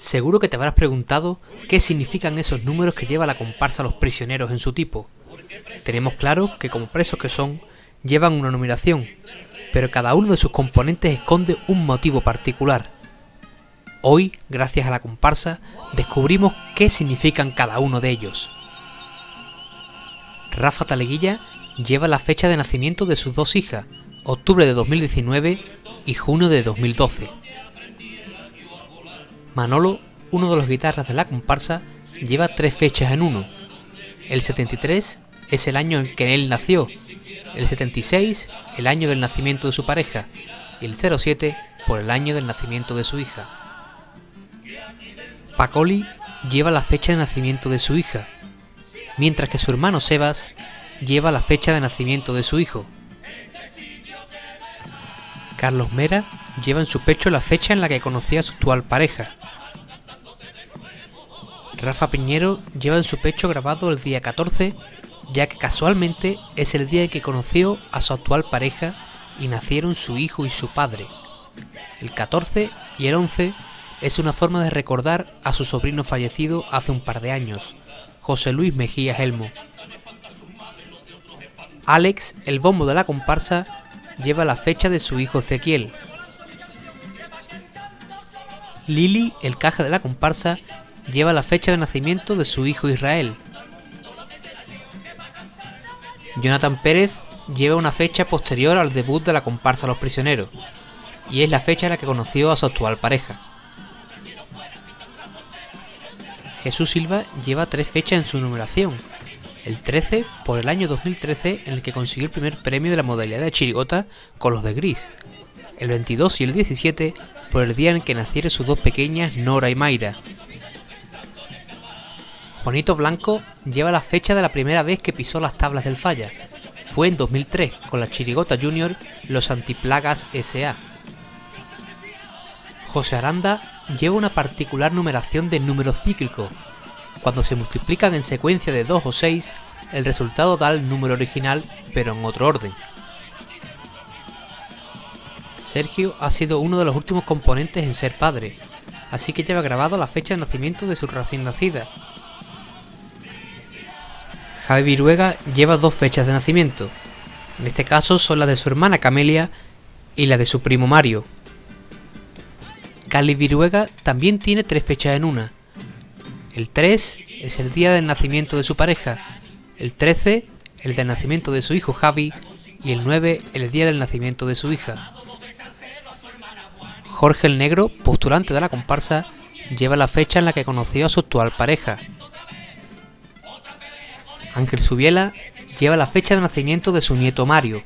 Seguro que te habrás preguntado qué significan esos números que lleva la comparsa Los Prisioneros en su tipo. Tenemos claro que como presos que son, llevan una numeración, pero cada uno de sus componentes esconde un motivo particular. Hoy, gracias a la comparsa, descubrimos qué significan cada uno de ellos. Rafa Taleguilla lleva la fecha de nacimiento de sus dos hijas, octubre de 2019 y junio de 2012. Manolo, uno de los guitarras de la comparsa, lleva tres fechas en uno. El 73 es el año en que él nació, el 76 el año del nacimiento de su pareja y el 07 por el año del nacimiento de su hija. Pacoli lleva la fecha de nacimiento de su hija, mientras que su hermano Sebas lleva la fecha de nacimiento de su hijo. Carlos Mera lleva en su pecho la fecha en la que conocía a su actual pareja. Rafa Piñero lleva en su pecho grabado el día 14, ya que casualmente es el día en que conoció a su actual pareja y nacieron su hijo y su padre. El 14 y el 11 es una forma de recordar a su sobrino fallecido hace un par de años, José Luis Mejía Elmo. Alex, el bombo de la comparsa, lleva la fecha de su hijo Ezequiel. Lili, el caja de la comparsa, lleva la fecha de nacimiento de su hijo Israel. Jonathan Pérez lleva una fecha posterior al debut de la comparsa Los Prisioneros, y es la fecha en la que conoció a su actual pareja. Jesús Silva lleva tres fechas en su numeración: el 13 por el año 2013 en el que consiguió el primer premio de la modalidad de chirigota con los de Gris, el 22 y el 17 por el día en que nacieron sus dos pequeñas Nora y Mayra. Juanito Blanco lleva la fecha de la primera vez que pisó las tablas del Falla. Fue en 2003 con la chirigota junior Los Antiplagas S.A. José Aranda lleva una particular numeración de números cíclicos. Cuando se multiplican en secuencia de 2 o 6, el resultado da el número original, pero en otro orden. Sergio ha sido uno de los últimos componentes en ser padre, así que lleva grabado la fecha de nacimiento de su recién nacida. Javi Viruega lleva dos fechas de nacimiento, en este caso son la de su hermana Camelia y la de su primo Mario. Cali Viruega también tiene tres fechas en una. El 3 es el día del nacimiento de su pareja, el 13 el del nacimiento de su hijo Javi y el 9 el día del nacimiento de su hija. Jorge el Negro, postulante de la comparsa, lleva la fecha en la que conoció a su actual pareja. Ángel Subiela lleva la fecha de nacimiento de su nieto Mario.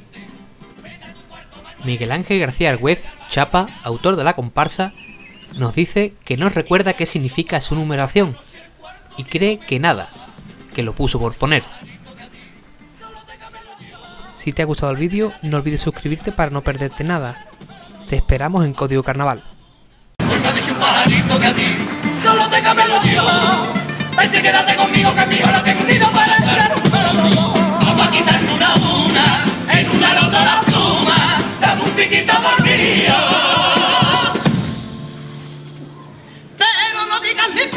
Miguel Ángel García Argüez, Chapa, autor de la comparsa, nos dice que no recuerda qué significa su numeración y cree que nada, que lo puso por poner. Si te ha gustado el vídeo, no olvides suscribirte para no perderte nada. Te esperamos en Código Carnaval. Vente, quédate conmigo, que mi hora tengo unido para entrar. Vamos a quitarnos una, en una nota la pluma, dame un piquito dormido. Pero no digas ni